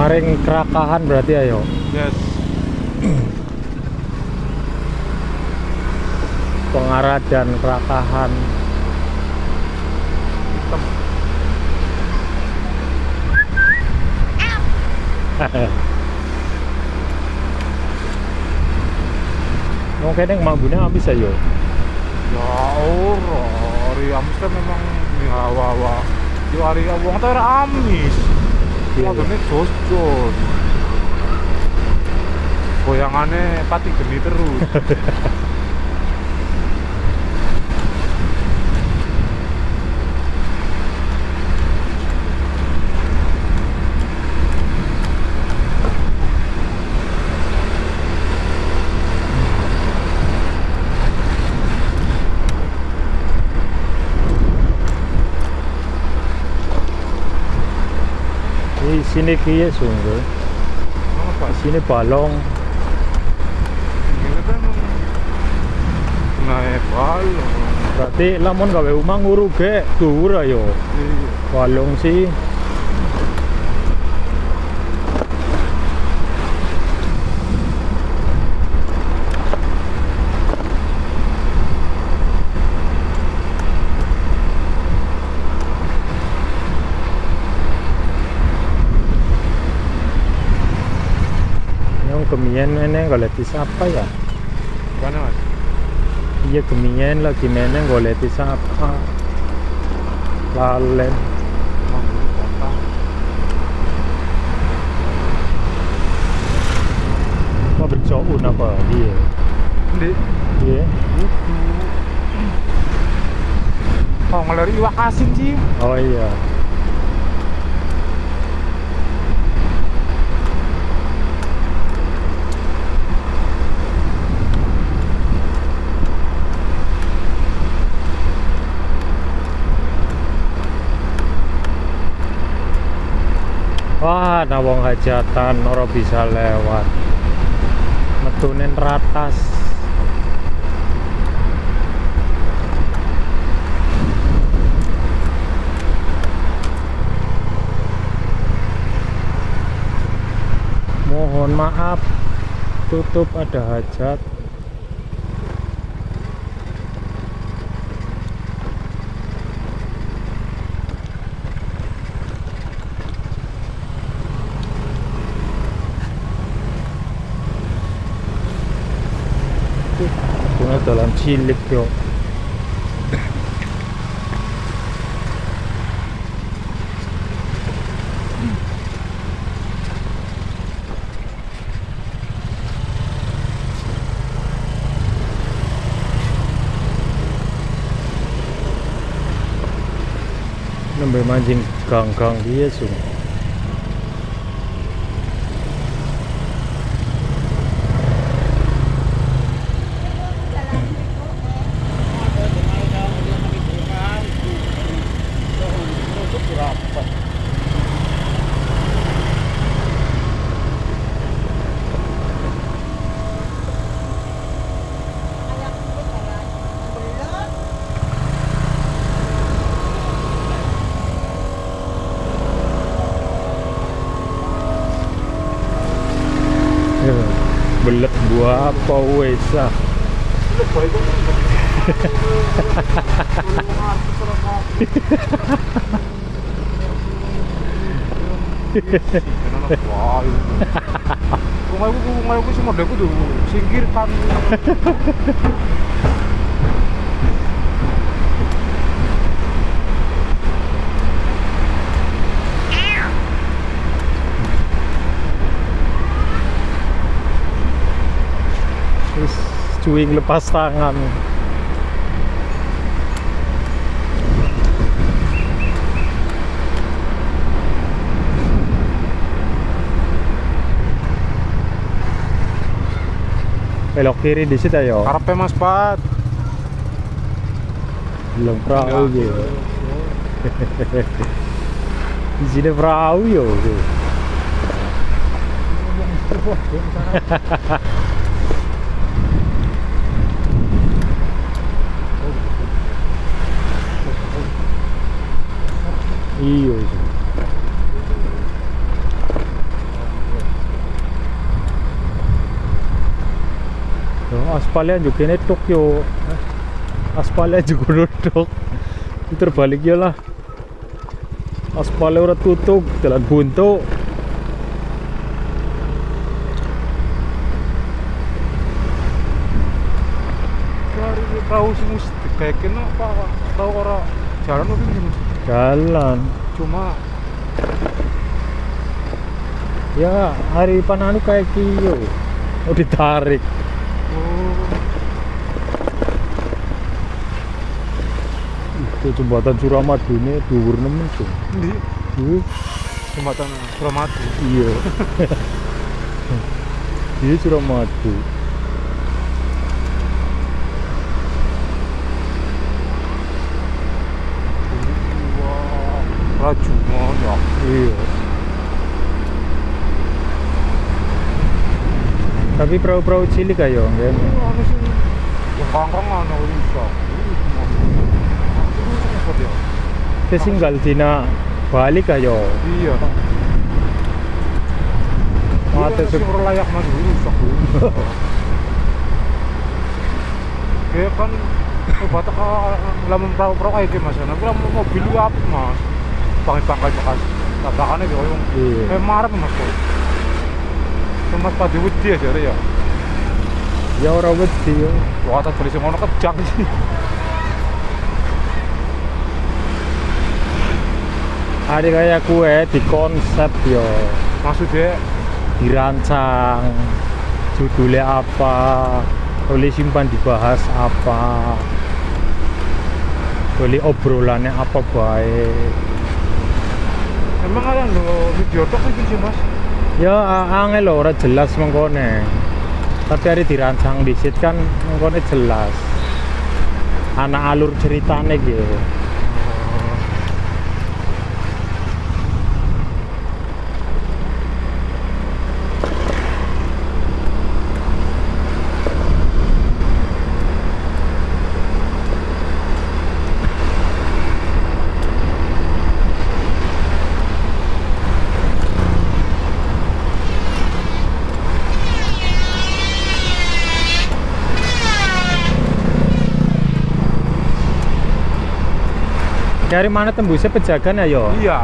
maring Kerakahan berarti ayo. Yes. Pengaradan Kerakahan. Mau kene mambune habis ayo. Ya ora, hari amis kan memang ya wawa. Yo hari wong ta ora amis. Iya. Wadone jos-jos. Goyangane pati geni terus. Di sini kiye sungguh. Apa Di sini balong. ini kan naik balong. Berarti lamun gawe omah nguru ge dhuwur ayo. Iya. Balong sih. Yang kemien meneh golek apa ya? Mana Mas? Iya kemien lagi meneh golek apa? Lalen. Pabrik soun apa? Iya. Di Iya. itu. Oh, ngeleri iwak asin sih. Oh iya. Wah, nah wong hajatan ora bisa lewat. Metunen ratas. Mohon maaf, tutup ada hajat. Kuna dalam cilik yo. Nembe mancing gang-gang dia sung. Belet buah apa wes ah. Rumahku semua deku tuh singkirkan. Terus cuing lepas tangan. Belok kiri di situ ayo. Karepe Mas Pat. Belum perahu gitu. Di sini perahu yo. Iya. aspalnya juga ini tok yo. Aspalnya juga nutuk. Terbalik ya lah. Aspalnya udah tutup, jalan buntu. Dari perahu sih mesti dikekin apa? Perahu orang jalan apa ini? Jalan. Cuma ya hari pananu kayak kio. Mau ditarik. Itu jembatan Suramadu ini dhuwur nemen tuh. Di jembatan Suramadu. Iya. Iya Suramadu. Wah, rajungan ya. Iya. Tapi perahu-perahu cilik ayo nggak? Anu sih, yang kangkang ana bisa. Tinggal dina balik ayo. Iya. Mate sih orang layak mas rusak. Ya kan batak lamun perahu-perahu kayak gimana? Tapi lamun mobil apa mas? Pangkai bekas tabakannya gitu. Iya. Marah mas kok. Mas padi wedi aja ya. Ya orang wedi ya. Wah, tak beli ngono kejang sih. Ada kayak kue di konsep yo. Maksudnya Dirancang judulnya apa, boleh simpan dibahas apa, boleh obrolannya apa baik. emang ada lo video tok iki sih mas? Ya angel lho ora jelas mengkone. Tapi hari dirancang disit kan mengkone jelas. Ana alur ceritane gitu. Dari mana tembusnya Pejagan ya yo? Iya.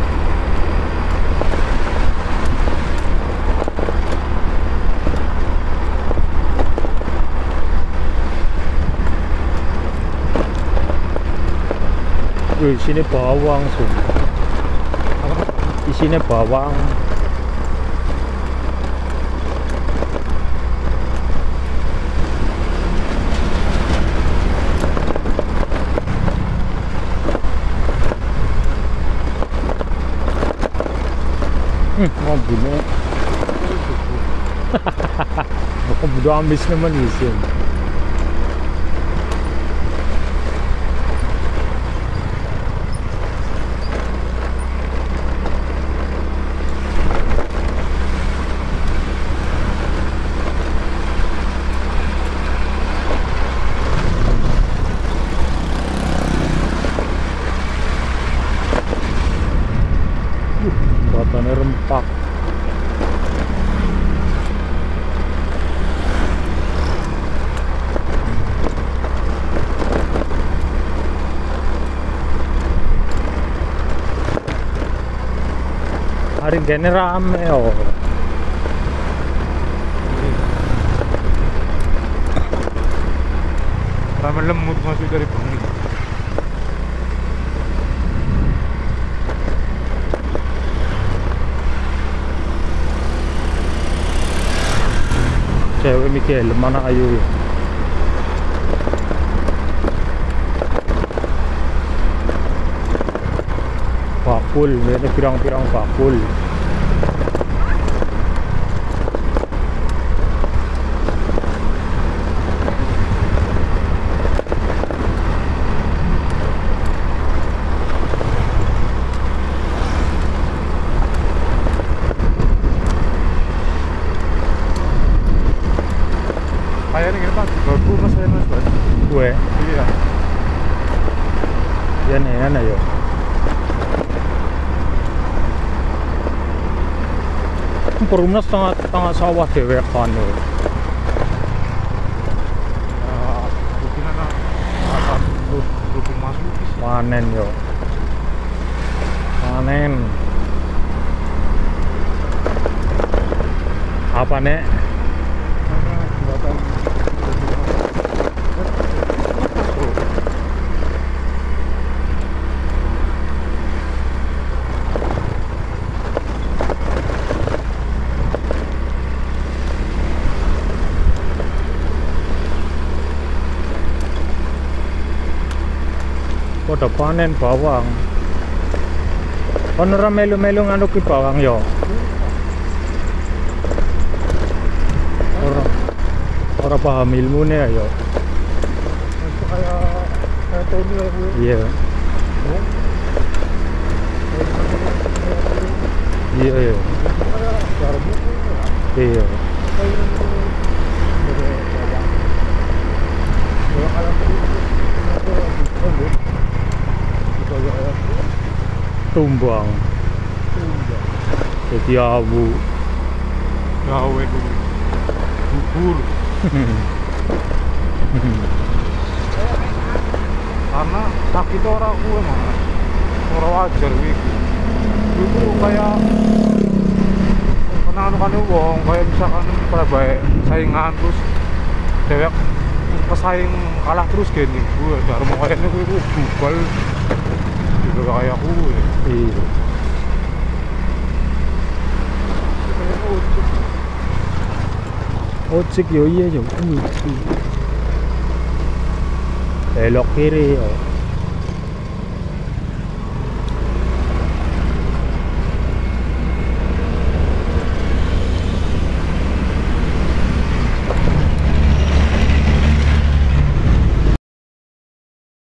Wih, sini bawang semua. Di sini bawang. Mobilnya aku udah ambis nemen isin. Batanya rempak. Hari gini rame oh. Rame lemut masuk dari bengi. Cewek mikir mana ayu ya. Bakul, ini pirang-pirang bakul. Kayaknya gini pak, baru mas saya mas. Gue, Iya. ya nih, ayo. Perumnas tengah sawah dewekan yo. panen yo. Panen. Apa nek? Pada panen bawang. Ono ora melu-melu nganu ki bawang yo. Ora paham ilmune ya. Itu kayak Tony ya gue. Iya. Iya iya. Iya. Tumbang. Jadi abu. Gawe dulu. Bubur. Karena sakit orang gue mah orang wajar gitu. Itu kayak kenal kan wong kayak misalkan pada baik saingan terus dewek pesaing kalah terus gini gue dari mau kayaknya gue bubal juga kayak gue. Iya. Ojek yo iya yo. Belok kiri yo.